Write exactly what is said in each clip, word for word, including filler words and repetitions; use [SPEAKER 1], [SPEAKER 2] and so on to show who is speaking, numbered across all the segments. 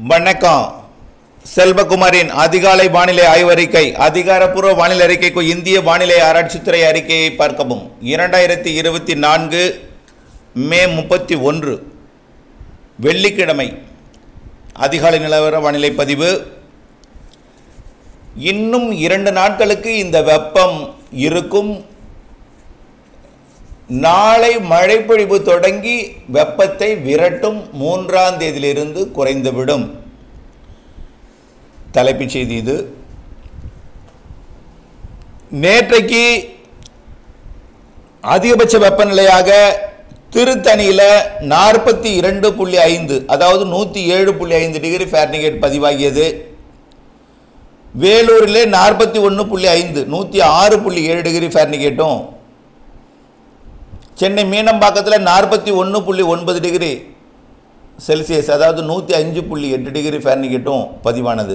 [SPEAKER 1] வணக்கம். செல்வகுமாரின் அதிகாலை வானிலை ஆய்வறிக்கை. அதிகாரப்பூர்வ வானிலை அறிக்கைக்கு இந்திய வானிலை ஆராய்ச்சித்துறை அறிக்கையை பார்க்கவும். இரண்டாயிரத்தி இருபத்தி நான்கு மே முப்பத்தி ஒன்று வெள்ளிக்கிழமை அதிகாலை நிலவர வானிலை பதிவு. இன்னும் இரண்டு நாட்களுக்கு இந்த வெப்பம் இருக்கும். நாளை மழைப்பொழிவு தொடங்கி வெப்பத்தை விரட்டும். மூன்றாம் தேதியிலிருந்து குறைந்துவிடும். தலைப்புச் செய்தி இது. நேற்றைக்கு அதிகபட்ச வெப்பநிலையாக திருத்தணியில் நாற்பத்தி இரண்டு புள்ளி ஐந்து அதாவது நூற்றி ஏழு புள்ளி ஐந்து டிகிரி ஃபாரன்ஹீட் பதிவாகியது. வேலூரில் நாற்பத்தி ஒன்று புள்ளி ஐந்து நூற்றி ஆறு புள்ளி ஏழு டிகிரி ஃபாரன்ஹீட்டும், சென்னை மீனம்பாக்கத்தில் நாற்பத்தி ஒன்று புள்ளி ஒன்பது டிகிரி செல்சியஸ் அதாவது நூற்றி அஞ்சு புள்ளி எட்டு டிகிரி ஃபாரன்ஹீட்டும் பதிவானது.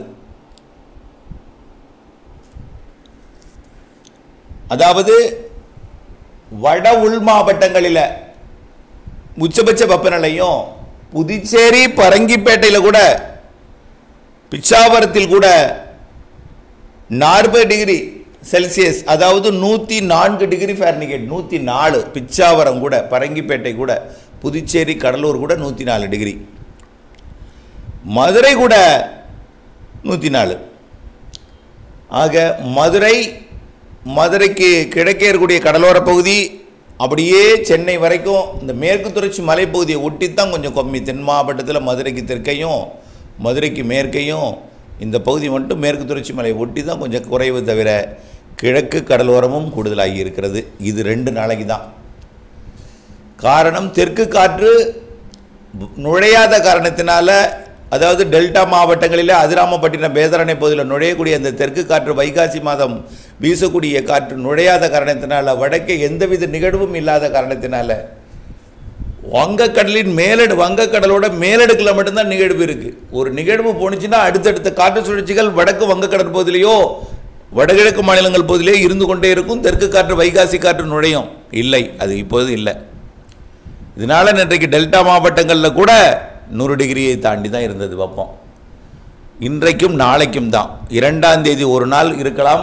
[SPEAKER 1] அதாவது வட உள் மாவட்டங்களில் உச்சபட்ச வெப்பநிலையும் புதுச்சேரி பரங்கிப்பேட்டையில் கூட பிச்சாவரத்தில் கூட நாற்பது டிகிரி செல்சியஸ் அதாவது நூற்றி நான்கு டிகிரி ஃபாரன்ஹீட் நூற்றி நாலு பிச்சாவரம் கூட பரங்கிப்பேட்டை கூட புதுச்சேரி கடலூர் கூட நூற்றி நாலு டிகிரி, மதுரை கூட நூற்றி நாலு. ஆக மதுரை மதுரைக்கு கிழக்கே இருக்கக்கூடிய கடலோர பகுதி அப்படியே சென்னை வரைக்கும் இந்த மேற்கு தொடர்ச்சி மலைப்பகுதியை ஒட்டித்தான் கொஞ்சம் கம்மி. தென் மாவட்டத்தில் மதுரைக்கு தெற்கையும் மதுரைக்கு மேற்கையும் இந்த பகுதி மட்டும் மேற்கு தொடர்ச்சி மலை ஒட்டி தான் கொஞ்சம் குறைவு, தவிர கிழக்கு கடலோரமும் கூடுதலாகி இருக்கிறது. இது ரெண்டு நாளைக்கு தான். காரணம் தெற்கு காற்று நுழையாத காரணத்தினால, அதாவது டெல்டா மாவட்டங்களில் அதிராமப்பட்டினம் வேதாரண்ய பகுதியில் நுழையக்கூடிய அந்த தெற்கு காற்று வைகாசி மாதம் வீசக்கூடிய காற்று நுழையாத காரணத்தினால, வடக்கே எந்தவித நிகழ்வும் இல்லாத காரணத்தினால வங்கக்கடலின் மேலடு வங்கக்கடலோட மேலடுக்கில் மட்டும்தான் நிகழ்வு இருக்குது. ஒரு நிகழ்வு போணுச்சுன்னா அடுத்தடுத்த காற்று சுழற்சிகள் வடக்கு வங்கக்கடல் பகுதியிலையோ வடகிழக்கு மாநிலங்கள் பகுதியிலேயே இருந்து கொண்டே இருக்கும். தெற்கு காற்று வைகாசி காற்று நுழையும் இல்லை, அது இப்போது இல்லை. இதனால் இன்றைக்கு டெல்டா மாவட்டங்களில் கூட நூறு டிகிரியை தாண்டி தான் இருந்தது வெப்பம். இன்றைக்கும் நாளைக்கும் தான். இரண்டாம் தேதி ஒரு நாள் இருக்கலாம்.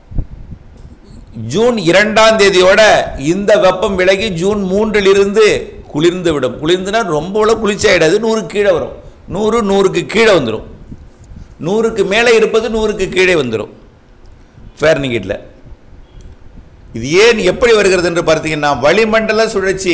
[SPEAKER 1] ஜூன் இரண்டாம் தேதியோட இந்த வெப்பம் விலகி ஜூன் மூன்றிலிருந்து குளிர்ந்து விடும். குளிர்ந்துனா ரொம்ப குளிர்ச்சி ஆகிடாது. நூறுக்கு கீழே வரும். நூறு நூறுக்கு கீழே வந்துடும். நூறுக்கு மேலே இருப்பது நூறுக்கு கீழே வந்துடும் ஃபாரன்ஹீட்டில். இது ஏன் எப்படி வருகிறது என்று பார்த்தீங்கன்னா, வளிமண்டல சுழற்சி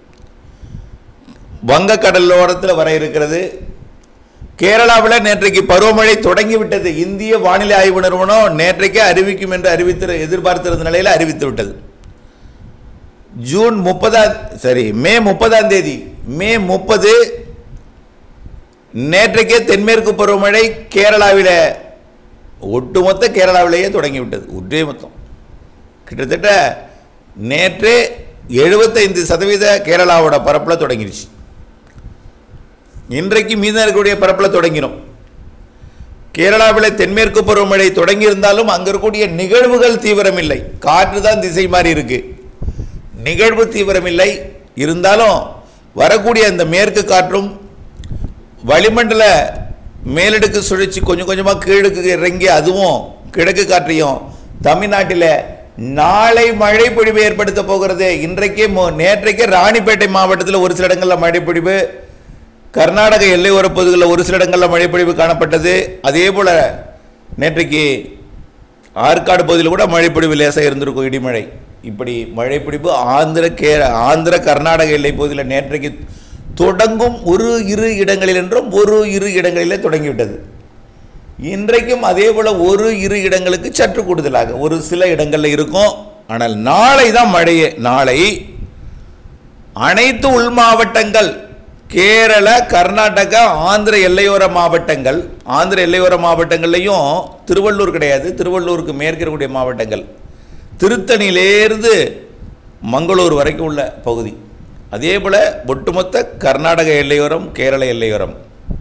[SPEAKER 1] வங்கக்கடலோரத்தில் வர இருக்கிறது. கேரளாவில் நேற்றைக்கு பருவமழை தொடங்கிவிட்டது. இந்திய வானிலை ஆய்வு நிறுவனம் நேற்றைக்கே அறிவிக்கும் என்று அறிவித்து எதிர்பார்த்திருந்த நிலையில் அறிவித்து விட்டது. ஜூன் முப்பதாம் சரி மே முப்பதாம் தேதி மே முப்பது நேற்றைக்கே தென்மேற்கு பருவமழை கேரளாவில் ஒட்டுமொத்த கேரளாவிலேயே தொடங்கிவிட்டது. ஒரே மொத்தம் கிட்டத்தட்ட நேற்றே எழுபத்தைந்து சதவீத கேரளாவோட பரப்பில் தொடங்கிடுச்சு. இன்றைக்கு மீதம் இருக்கக்கூடிய பரப்பில் தொடங்கிடும். கேரளாவில் தென்மேற்கு பருவமழை தொடங்கியிருந்தாலும் அங்கே இருக்கக்கூடிய நிகழ்வுகள் தீவிரமில்லை. காற்று தான் திசை மாறி இருக்கு. நிகழ்வு தீவிரமில்லை. இருந்தாலும் வரக்கூடிய அந்த மேற்கு காற்றும் வளிமண்டல மேலடுக்கு சுழற்சி கொஞ்சம் கொஞ்சமாக கீழுக்கு இறங்கி அதுவும் கிழக்கு காற்றையும் தமிழ்நாட்டில் நாளை மழை பொழிவு ஏற்படுத்த போகிறது. இன்றைக்கே நேற்றைக்கே ராணிப்பேட்டை மாவட்டத்தில் ஒரு சில இடங்களில் மழைப்பொழிவு, கர்நாடக எல்லையோர பகுதிகளில் ஒரு சில இடங்களில் மழைப்பொழிவு காணப்பட்டது. அதே போல் நேற்றைக்கு ஆற்காடு பகுதியில் கூட மழைப்பொழிவு லேசாக இருந்திருக்கும், இடிமழை. இப்படி மழைப்பிடிப்பு ஆந்திர கே ஆந்திர கர்நாடக எல்லை பகுதியில் நேற்றைக்கு தொடங்கும் ஒரு இரு இடங்களில் என்றும் ஒரு இரு இடங்களிலே தொடங்கிவிட்டது. இன்றைக்கும் அதே போல் ஒரு இரு இடங்களுக்கு சற்று கூடுதலாக ஒரு சில இடங்களில் இருக்கும். ஆனால் நாளை தான் மழையே. நாளை அனைத்து உள் மாவட்டங்கள், கேரள கர்நாடகா ஆந்திர எல்லையோர மாவட்டங்கள், ஆந்திர எல்லையோர மாவட்டங்கள்லையும் திருவள்ளூர் கிடையாது, திருவள்ளூருக்கு மேற்கு இருக்கக்கூடிய மாவட்டங்கள், திருத்தணியிலேருந்து மங்களூர் வரைக்கும் உள்ள பகுதி, அதே போல் ஒட்டுமொத்த கர்நாடக எல்லையோரம் கேரள எல்லையோரம்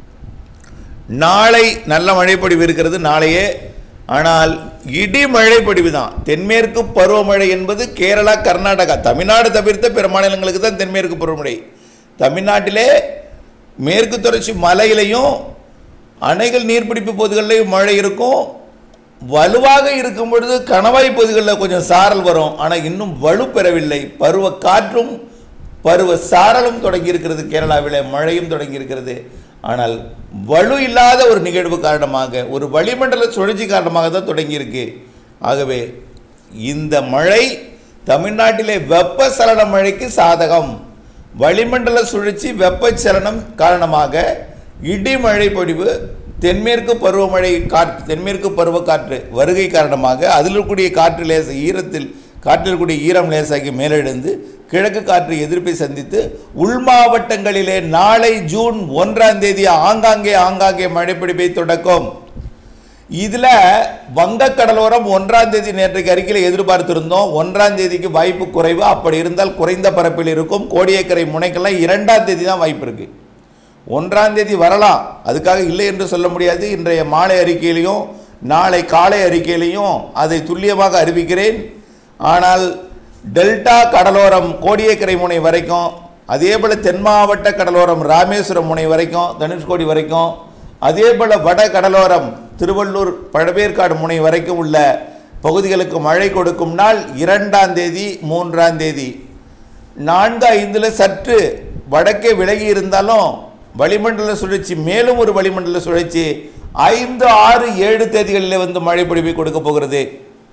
[SPEAKER 1] நாளை நல்ல மழைப்பொழிவு இருக்கிறது நாளையே. ஆனால் இடி மழைப்பொழிவு தான். தென்மேற்கு பருவமழை என்பது கேரளா கர்நாடகா தமிழ்நாடு தவிர்த்த பிற மாநிலங்களுக்கு தான் தென்மேற்கு பருவமழை. தமிழ்நாட்டிலே மேற்கு தொடர்ச்சி மலையிலையும் அணைகள் நீர்பிடிப்பு பகுதிகளில் மழை இருக்கும். வலுவாக இருக்கும் பொழுது கணவாய் பகுதிகளில் கொஞ்சம் சாரல் வரும். ஆனால் இன்னும் வலு பெறவில்லை. பருவ காற்றும் பருவ சாரலும் தொடங்கி இருக்கிறது. கேரளாவில் மழையும் தொடங்கி இருக்கிறது. ஆனால் வலு இல்லாத ஒரு நிகழ்வு காரணமாக, ஒரு வளிமண்டல சுழற்சி காரணமாக தான் தொடங்கியிருக்கு. ஆகவே இந்த மழை தமிழ்நாட்டிலே வெப்பசலன மழைக்கு சாதகம். வளிமண்டல சுழற்சி வெப்பச்சலனம் காரணமாக இடிமழை பொழிவு, தென்மேற்கு பருவமழை காற்று, தென்மேற்கு பருவ காற்று வருகை காரணமாக அதில் இருக்கக்கூடிய காற்று லேச ஈரத்தில் காற்றில் இருக்கக்கூடிய ஈரம் லேசாகி மேலெழுந்து கிழக்கு காற்று எதிர்ப்பை சந்தித்து உள் மாவட்டங்களிலே நாளை ஜூன் ஒன்றாம் தேதி ஆங்காங்கே ஆங்காங்கே மழைப்பிடிப்பை தொடக்கும். இதில் வங்கக்கடலோரம் ஒன்றாம் தேதி நேற்றைக்கு அறிக்கையில் எதிர்பார்த்திருந்தோம். ஒன்றாம் தேதிக்கு வாய்ப்பு குறைவு. அப்படி இருந்தால் குறைந்த பரப்பில் இருக்கும். கோடியக்கரை முனைக்கெல்லாம் இரண்டாம் தேதி தான் வாய்ப்பு இருக்கு. ஒன்றாம் தேதி வரலாம், அதுக்காக இல்லை என்று சொல்ல முடியாது. இன்றைய மாலை அறிக்கையிலையும் நாளை காலை அறிக்கையிலையும் அதை துல்லியமாக அறிவிக்கிறேன். ஆனால் டெல்டா கடலோரம் கோடியக்கரை முனை வரைக்கும், அதே போல் தென் மாவட்ட கடலோரம் ராமேஸ்வரம் முனை வரைக்கும், தனுஷ்கோடி வரைக்கும், அதே போல் வட கடலோரம் திருவள்ளூர் பழவேற்காடு முனை வரைக்கும் உள்ள பகுதிகளுக்கு மழை கொடுக்கும் நாள் இரண்டாம் தேதி மூன்றாம் தேதி. நான்கு ஐந்தில் சற்று வடக்கே விலகி இருந்தாலும் வளிமண்டல சுழற்சி, மேலும் ஒரு வளிமண்டல சுழற்சி ஐந்து ஆறு ஏழு தேதிகளில் வந்து மழை பொழிவை கொடுக்க போகிறது.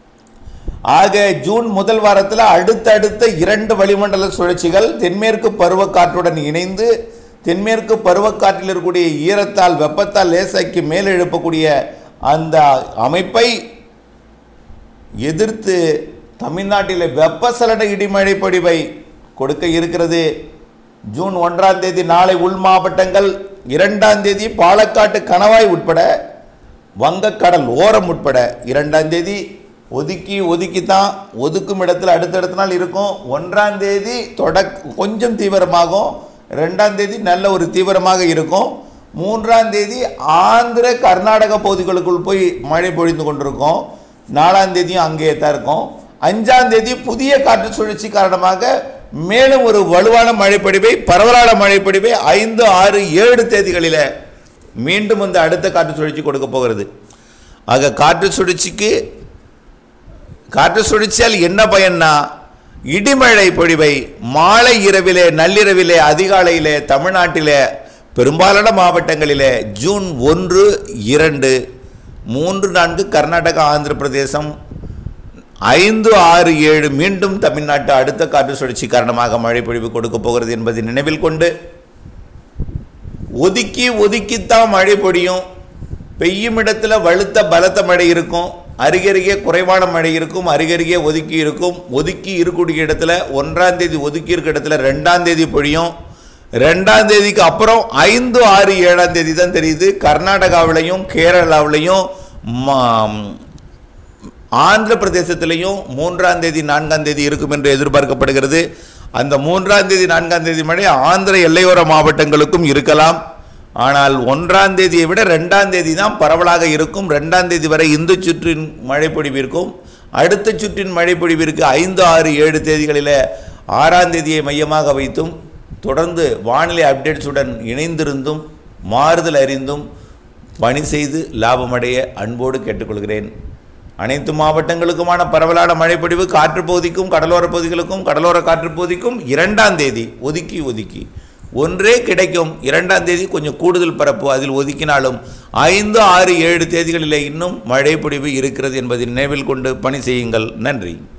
[SPEAKER 1] ஆக ஜூன் முதல் வாரத்தில் அடுத்தடுத்த இரண்டு வளிமண்டல சுழற்சிகள் தென்மேற்கு பருவக்காற்றுடன் இணைந்து தென்மேற்கு பருவக்காற்றில் இருக்கக்கூடிய ஈரத்தால் வெப்பத்தால் லேசாக்கி மேல் எழுப்பக்கூடிய அந்த அமைப்பை எதிர்த்து தமிழ்நாட்டில் வெப்பசலன இடிமழை பொழிவை கொடுக்க இருக்கிறது. ஜூன் ஒன்றாம் தேதி நாளை உள் மாவட்டங்கள், இரண்டாம் தேதி பாலக்காட்டு கணவாய் உட்பட வங்கக்கடல் ஓரம் உட்பட இரண்டாம் தேதி ஒதுக்கி ஒதுக்கித்தான் ஒதுக்கும் இடத்துல அடுத்தடுத்த நாள் இருக்கும். ஒன்றாம் தேதி தொடக் கொஞ்சம் தீவிரமாகும். ரெண்டாம் தேதி நல்ல ஒரு தீவிரமாக இருக்கும். மூன்றாம் தேதி ஆந்திர கர்நாடக பகுதிகளுக்குள் போய் மழை பொழிந்து கொண்டிருக்கும். நாலாம் தேதியும் அங்கே தான் இருக்கும். அஞ்சாம் தேதி புதிய காற்று சுழற்சி காரணமாக மேலும் ஒரு வலுவான மழைப்பொழிவை, பரவலான மழைப்பொழிவை ஐந்து ஆறு ஏழு தேதிகளில் மீண்டும் வந்து அடுத்த காற்று சுழற்சி கொடுக்க போகிறது. ஆக காற்று சுழற்சிக்கு காற்று சுழற்சியால் என்ன பயன்னா, இடிமழை பொழிவை மாலை இரவிலே, நள்ளிரவிலே, அதிகாலையிலே தமிழ்நாட்டிலே பெரும்பாலான மாவட்டங்களிலே ஜூன் ஒன்று இரண்டு மூன்று நான்கு கர்நாடகா ஆந்திர பிரதேசம், ஐந்து ஆறு ஏழு மீண்டும் தமிழ்நாட்டு அடுத்த காற்று சுழற்சி காரணமாக மழை பொழிவு கொடுக்க போகிறது என்பதை நினைவில் கொண்டு, ஒதுக்கி ஒதுக்கித்தான் மழை பொழியும். பெய்யும் இடத்துல வலுத்த பலத்த மழை இருக்கும், அருகருகே குறைவான மழை இருக்கும், அருகருகே ஒதுக்கி இருக்கும். ஒதுக்கி இருக்கக்கூடிய இடத்துல ஒன்றாம் தேதி ஒதுக்கி இருக்க இடத்துல ரெண்டாம் தேதி பொழியும். ரெண்டாம் தேதிக்கு அப்புறம் ஐந்து ஆறு ஏழாம் தேதி தான் தெரியுது. கர்நாடகாவிலையும் கேரளாவிலையும் ஆந்திர பிரதேசத்திலையும் மூன்றாம் தேதி நான்காம் தேதி இருக்கும் என்று எதிர்பார்க்கப்படுகிறது. அந்த மூன்றாம் தேதி நான்காம் தேதி மழை ஆந்திர எல்லையோர மாவட்டங்களுக்கும் இருக்கலாம். ஆனால் ஒன்றாம் தேதியை விட ரெண்டாம் தேதி தான் பரவலாக இருக்கும். ரெண்டாம் தேதி வரை இந்த சுற்றின் மழை பொழிவிற்கும் அடுத்த சுற்றின் மழை பொழிவிற்கு ஐந்து ஆறு ஏழு தேதிகளில் ஆறாம் தேதியை மையமாக வைத்தும் தொடர்ந்து வானிலை அப்டேட்ஸுடன் இணைந்திருந்தும் மாறுதல் அறிந்தும் பணி செய்து லாபமடைய அன்போடு கேட்டுக்கொள்கிறேன். அனைத்து மாவட்டங்களுக்குமான பரவலான மழைப்பொழிவு காற்று பகுதிக்கும் கடலோர பகுதிகளுக்கும் கடலோர காற்று பகுதிக்கும் இரண்டாம் தேதி ஒதுக்கி ஒதுக்கி ஒன்றே கிடைக்கும். இரண்டாம் தேதி கொஞ்சம் கூடுதல் பரப்பு, அதில் ஒதுக்கினாலும் ஐந்து ஆறு ஏழு தேதிகளிலே இன்னும் மழை பொழிவு இருக்கிறது என்பதை நினைவில் கொண்டு பணி செய்யுங்கள். நன்றி.